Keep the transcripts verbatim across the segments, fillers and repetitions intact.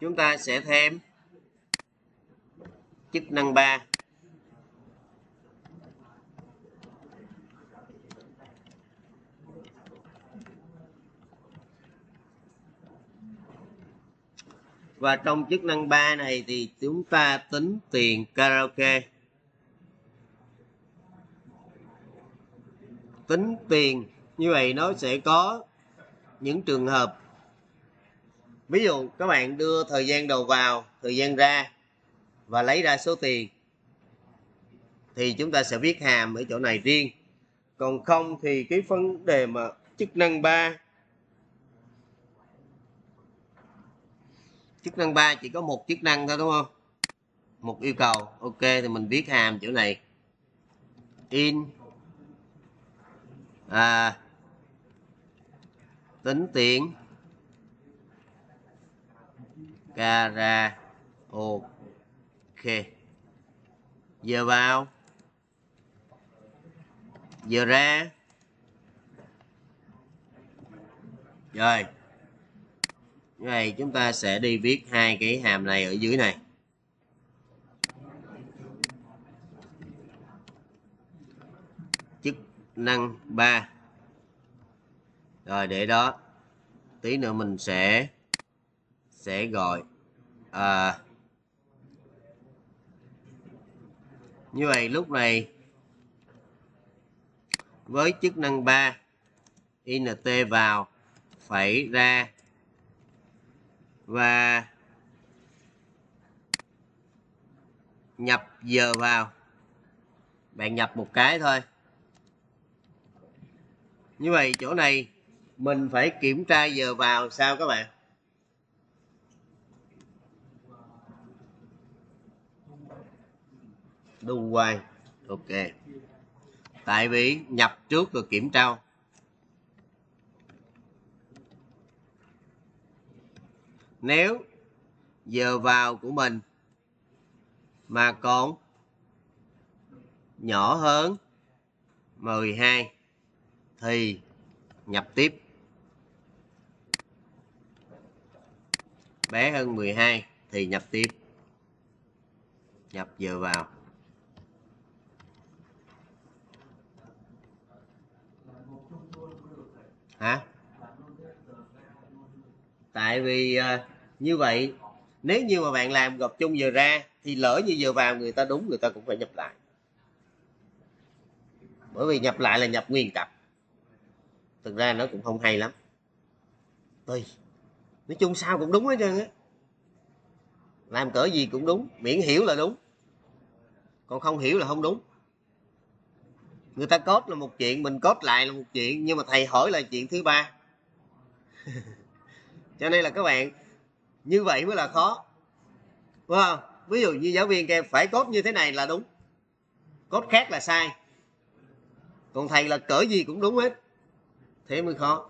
chúng ta sẽ thêm chức năng ba. Và trong chức năng ba này thì chúng ta tính tiền karaoke. Tính tiền như vậy nó sẽ có những trường hợp. Ví dụ các bạn đưa thời gian đầu vào, thời gian ra và lấy ra số tiền, thì chúng ta sẽ viết hàm ở chỗ này riêng. Còn không thì cái vấn đề mà chức năng ba, chức năng ba chỉ có một chức năng thôi đúng không? Một yêu cầu. Ok thì mình viết hàm chỗ này. In à, tính tiền karaoke. Giờ vào, giờ ra. Rồi. Như vậy chúng ta sẽ đi viết hai cái hàm này ở dưới này. Chức năng ba. Rồi để đó. Tí nữa mình sẽ sẽ gọi à, như vậy lúc này với chức năng ba, int vào, phẩy ra và nhập giờ vào. Bạn nhập một cái thôi. Như vậy chỗ này mình phải kiểm tra giờ vào sao các bạn? Do while. Ok. Tại vì nhập trước rồi kiểm tra. Nếu giờ vào của mình mà còn nhỏ hơn mười hai thì nhập tiếp. Bé hơn mười hai thì nhập tiếp. Nhập giờ vào. Hả? Tại vì uh, như vậy nếu như mà bạn làm gộp chung giờ ra thì lỡ như giờ vào người ta đúng, người ta cũng phải nhập lại. Bởi vì nhập lại là nhập nguyên cặp. Thực ra nó cũng không hay lắm. Tùy. Nói chung sao cũng đúng hết trơn á. Làm cỡ gì cũng đúng, miễn hiểu là đúng. Còn không hiểu là không đúng. Người ta code là một chuyện, mình code lại là một chuyện, nhưng mà thầy hỏi là chuyện thứ ba. Cho nên là các bạn như vậy mới là khó, đúng không? Ví dụ như giáo viên kêu phải code như thế này là đúng, code khác là sai, còn thầy là cỡ gì cũng đúng hết, thế mới khó.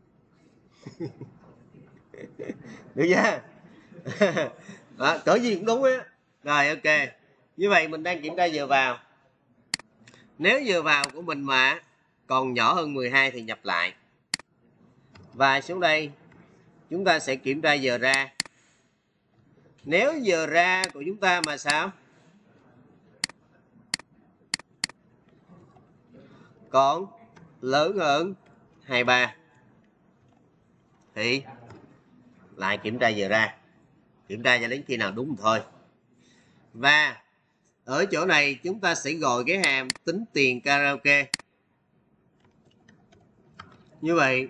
Được chưa? Đó, cỡ gì cũng đúng á. Rồi ok, như vậy mình đang kiểm tra giờ vào. Nếu giờ vào của mình mà còn nhỏ hơn mười hai thì nhập lại. Và xuống đây chúng ta sẽ kiểm tra giờ ra. Nếu giờ ra của chúng ta mà sao? Còn lớn hơn hai mươi ba thì lại kiểm tra giờ ra. Kiểm tra cho đến khi nào đúng thôi. Và ở chỗ này chúng ta sẽ gọi cái hàm tính tiền karaoke. Như vậy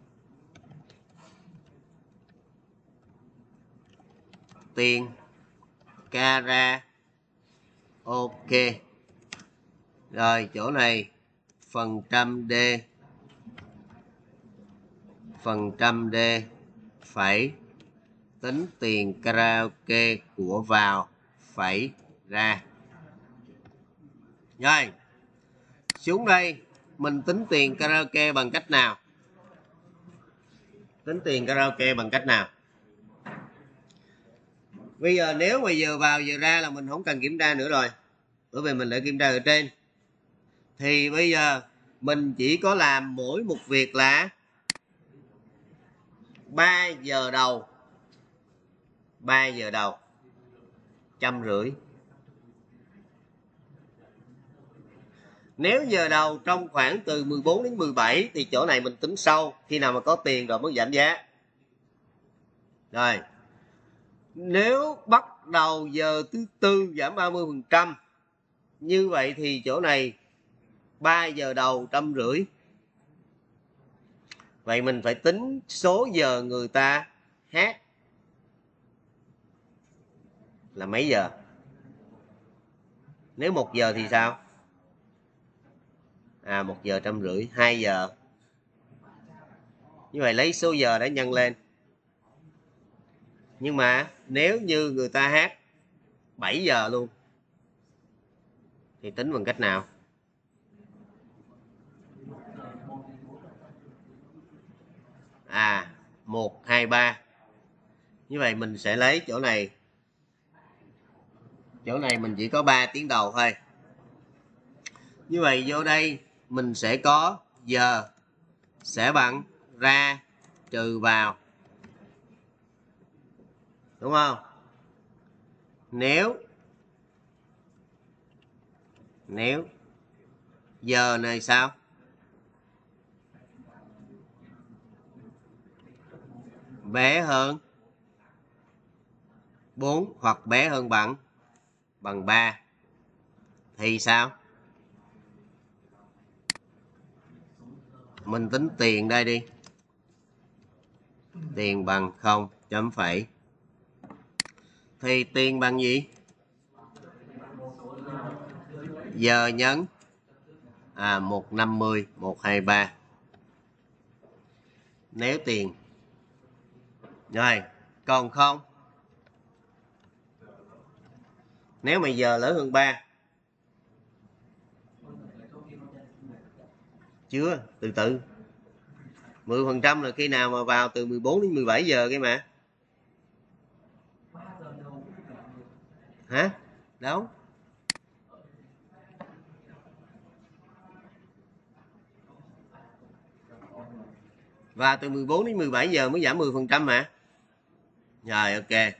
tiền karaoke. Rồi chỗ này phần trăm D, phần trăm D phải tính tiền karaoke của vào phải ra. Rồi xuống đây mình tính tiền karaoke bằng cách nào? Tính tiền karaoke bằng cách nào? Bây giờ nếu mà giờ vào giờ ra là mình không cần kiểm tra nữa rồi, bởi vì mình đã kiểm tra ở trên. Thì bây giờ mình chỉ có làm mỗi một việc là ba giờ đầu ba giờ đầu trăm rưỡi. Nếu giờ đầu trong khoảng từ mười bốn đến mười bảy thì chỗ này mình tính sau, khi nào mà có tiền rồi mới giảm giá. Rồi. Nếu bắt đầu giờ thứ tư giảm ba mươi phần trăm, như vậy thì chỗ này ba giờ đầu trăm rưỡi. Vậy mình phải tính số giờ người ta hát là mấy giờ. Nếu một giờ thì sao? À, một giờ trăm rưỡi, hai giờ. Như vậy lấy số giờ để nhân lên. Nhưng mà nếu như người ta hát bảy giờ luôn thì tính bằng cách nào? À, một, hai, ba. Như vậy mình sẽ lấy chỗ này. Chỗ này mình chỉ có ba tiếng đầu thôi. Như vậy vô đây mình sẽ có giờ sẽ bằng ra trừ vào. Đúng không? Nếu Nếu giờ này sao? Bé hơn bốn hoặc bé hơn bằng bằng ba thì sao? Mình tính tiền đây đi. Tiền bằng không chấm phẩy. Thì tiền bằng gì? Giờ nhấn à một trăm năm mươi, một trăm hai mươi ba. Nếu tiền. Rồi, còn không. Nếu mà giờ lớn hơn ba. Chưa, từ từ. mười phần trăm là khi nào mà vào từ mười bốn đến mười bảy giờ cái mà. Hả? Đâu? Và từ mười bốn đến mười bảy giờ mới giảm mười phần trăm mà. Rồi, ok.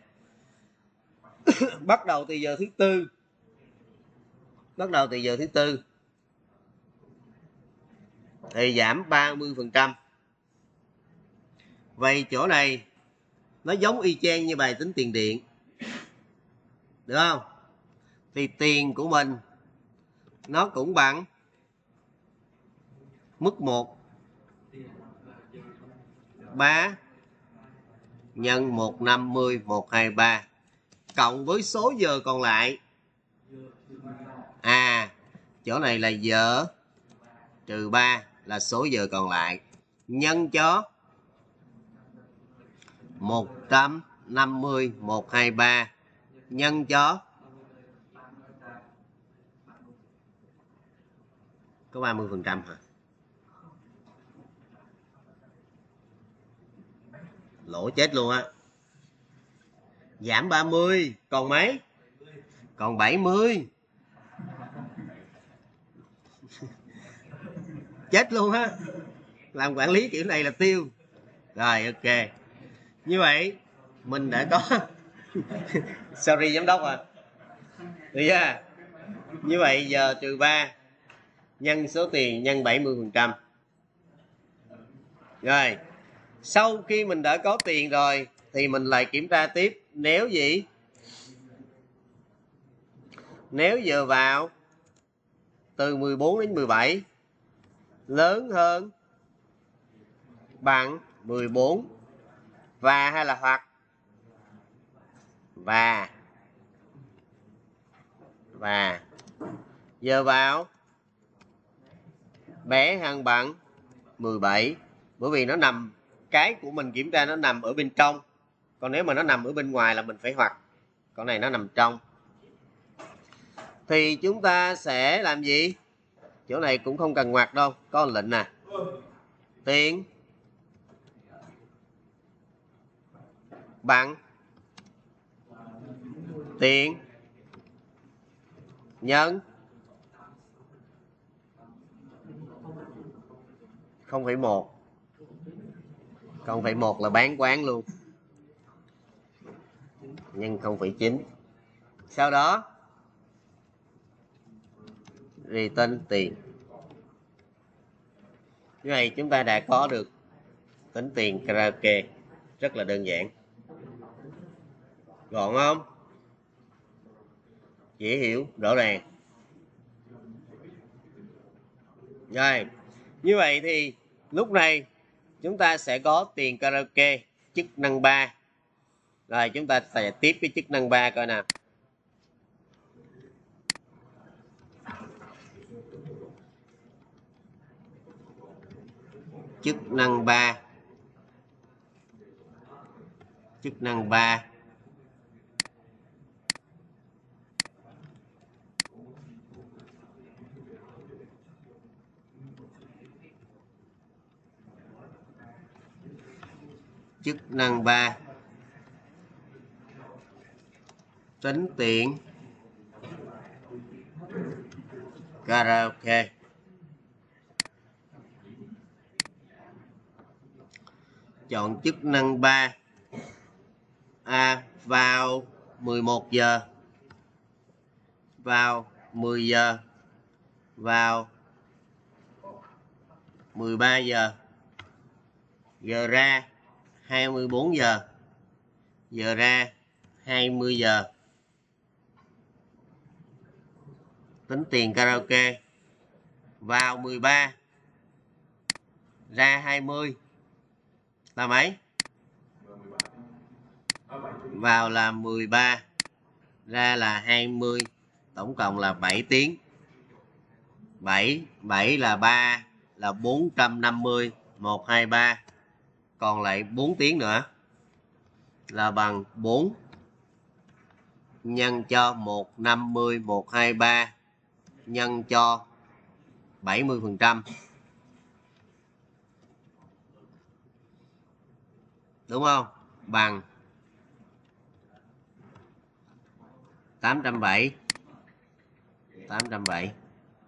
Bắt đầu từ giờ thứ tư. Bắt đầu từ giờ thứ tư thì giảm ba mươi phần trăm. Vậy chỗ này nó giống y chang như bài tính tiền điện. Được không? Thì tiền của mình nó cũng bằng mức một ba nhân một trăm năm mươi, một trăm hai mươi ba cộng với số giờ còn lại. À, chỗ này là giờ trừ ba là số giờ còn lại nhân cho một trăm năm mươi, một trăm hai mươi ba nhân cho có ba mươi phần trăm hả? Lỗ chết luôn á. Giảm ba mươi còn mấy? Còn bảy mươi. Chết luôn á. Làm quản lý kiểu này là tiêu. Rồi, ok. Như vậy mình đã có sorry giám đốc à. Được chưa? Như vậy giờ trừ ba nhân số tiền nhân bảy mươi phần trăm. Rồi, sau khi mình đã có tiền rồi thì mình lại kiểm tra tiếp. Nếu gì? Nếu giờ vào từ mười bốn đến mười bảy lớn hơn bằng mười bốn và hay là hoặc và và giờ vào bé hơn bằng mười bảy, bởi vì nó nằm, cái của mình kiểm tra nó nằm ở bên trong, còn nếu mà nó nằm ở bên ngoài là mình phải hoặc, còn này nó nằm trong thì chúng ta sẽ làm gì? Chỗ này cũng không cần ngoặc đâu, có lệnh nè. Tiền bằng tiền nhân không phẩy một. không phẩy một là bán quán luôn. nhân không phẩy chín. Sau đó return tiền. Như vậy chúng ta đã có được tính tiền karaoke. Rất là đơn giản. Gọn không? Dễ hiểu, rõ ràng. Rồi, như vậy thì lúc này chúng ta sẽ có tiền karaoke chức năng ba. Rồi chúng ta sẽ tiếp cái chức năng ba coi nào. Chức năng ba. Chức năng ba. Chức năng ba. Tính tiền karaoke. Chọn chức năng ba. À, vào mười một giờ, vào mười giờ, vào mười ba giờ, giờ ra hai mươi bốn giờ, giờ ra hai mươi giờ. Tính tiền karaoke. Vào mười ba, ra hai mươi là mấy? Vào là mười ba, ra là hai mươi, tổng cộng là bảy tiếng. bảy, bảy là ba là bốn trăm năm mươi, một, hai, ba. Còn lại bốn tiếng nữa là bằng bốn nhân cho một trăm năm mươi, một trăm hai mươi ba nhân cho bảy mươi phần trăm. Đúng không? Bằng tám trăm bảy mươi. tám trăm bảy mươi.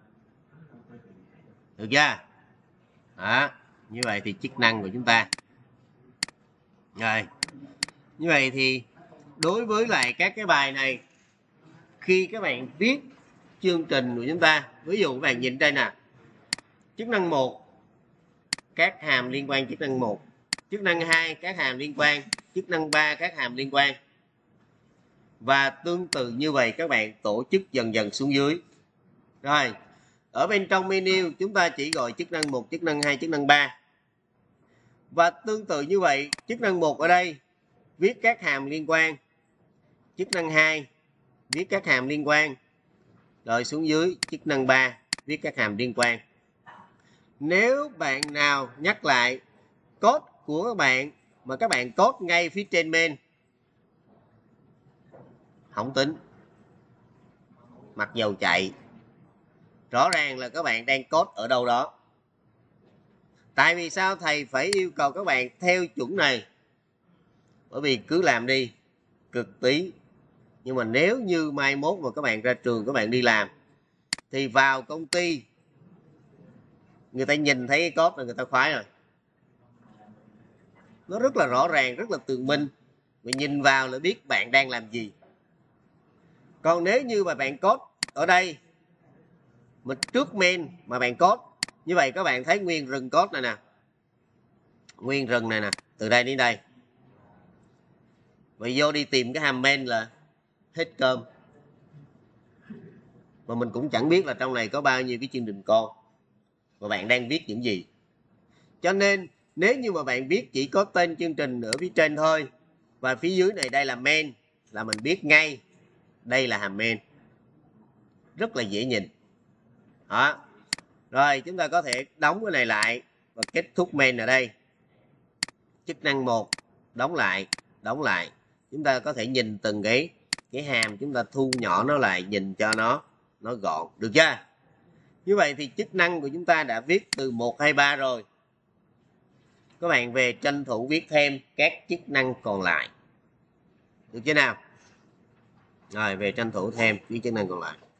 Được chưa? Đó. Như vậy thì chức năng của chúng ta. Rồi. Như vậy thì đối với lại các cái bài này, khi các bạn viết chương trình của chúng ta, ví dụ các bạn nhìn đây nè, chức năng một, các hàm liên quan chức năng một, chức năng hai, các hàm liên quan, chức năng ba, các hàm liên quan. Và tương tự như vậy các bạn tổ chức dần dần xuống dưới. Rồi, ở bên trong menu chúng ta chỉ gọi chức năng một, chức năng hai, chức năng ba. Và tương tự như vậy, chức năng một ở đây viết các hàm liên quan, chức năng hai viết các hàm liên quan, rồi xuống dưới chức năng ba viết các hàm liên quan. Nếu bạn nào nhắc lại code của các bạn mà các bạn code ngay phía trên main, không tính, mặc dầu chạy, rõ ràng là các bạn đang code ở đâu đó. Tại vì sao thầy phải yêu cầu các bạn theo chuẩn này? Bởi vì cứ làm đi, cực tí. Nhưng mà nếu như mai mốt mà các bạn ra trường, các bạn đi làm, thì vào công ty, người ta nhìn thấy cái code là người ta khoái rồi. Nó rất là rõ ràng, rất là tường minh. Mình nhìn vào là biết bạn đang làm gì. Còn nếu như mà bạn code ở đây, mình trước main mà bạn code, như vậy các bạn thấy nguyên rừng code này nè. Nguyên rừng này nè, từ đây đến đây. Vậy vô đi tìm cái hàm main là hết cơm. Mà mình cũng chẳng biết là trong này có bao nhiêu cái chương trình con, mà bạn đang viết những gì. Cho nên nếu như mà bạn biết chỉ có tên chương trình ở phía trên thôi, và phía dưới này đây là main, là mình biết ngay đây là hàm main. Rất là dễ nhìn. Đó. Rồi chúng ta có thể đóng cái này lại và kết thúc main ở đây. Chức năng một, đóng lại, đóng lại. Chúng ta có thể nhìn từng cái cái hàm, chúng ta thu nhỏ nó lại, nhìn cho nó nó gọn, được chưa? Như vậy thì chức năng của chúng ta đã viết từ một, hai, ba rồi. Các bạn về tranh thủ viết thêm các chức năng còn lại. Được chưa nào? Rồi về tranh thủ thêm những chức năng còn lại.